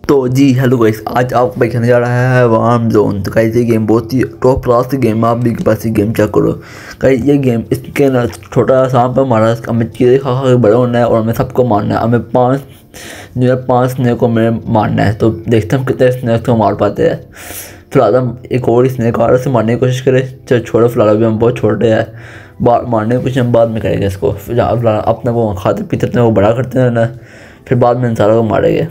तो जी hello guys, आज आपको मैं खेलने जा रहा है वार्म जोन। तो गाइस ये गेम बहुत ही टॉप क्लास की गेम है। आप भी के पास ये गेम चेक करो गाइस। ये गेम इसके ना छोटा सांप है हमारा, हमें चीज़ें खा खा के बड़ा होना है और हमें सबको मारना है। हमें पाँच स्नेक को हमें मारना है। तो देखते हैं हम कितने स्नेक को मार पाते हैं। फिलहाल हम एक और स्नेक आ रहा से मारने की कोशिश करें। चलो छोड़ो, फिलहाल अभी हम बहुत छोटे हैं, मारने की कोशिश हम बाद में करेंगे इसको। फिलहाल अपने वो खाते पीते अपने वो बड़ा करते हैं ना, फिर बाद में इंसानों को मारेंगे।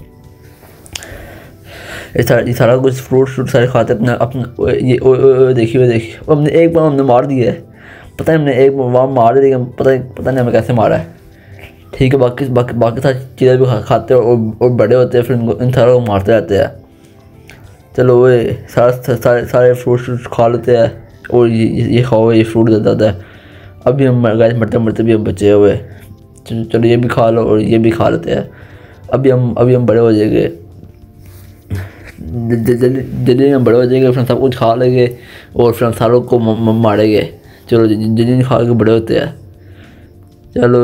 ये सारा कुछ फ्रूट सारे खाते अपने अपने। ये देखिए हमने एक बार हमने मार दिया है। पता है हमने एक बार मार दिया, पता नहीं हमें कैसे मारा है। ठीक है, बाकी सारी चीज़ें भी खाते हैं और बड़े होते हैं, फिर इन सारों को मारते रहते हैं। चलो वो सारे फ्रूट खा लेते हैं और ये खाओ, ये फ्रूट ज़्यादा है। अभी हम मरते मरते भी हम बचे हुए। चलो ये भी खा लो और ये भी खा लेते हैं। अभी हम बड़े हो जाएंगे, जल्दी हम बड़े हो जाएंगे, फिर सब कुछ खा लेंगे और फिर हम सारों को मारेंगे। चलो जल्दी खा के बड़े होते हैं। चलो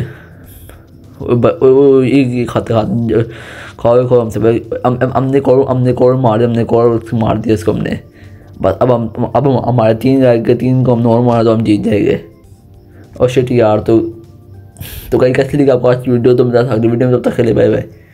ये खाते खाओ हमसे भाई। हमने कौर मार दिया इसको हमने। बस अब हम हमारे 3 रह गए, 3 को हमने और मारा तो हम जीत जाएंगे। और शिट यार। तो कहीं कैसे लगी आपको आज वीडियो? तो मैं अगली वीडियो में, तब तक के लिए बाय बाय।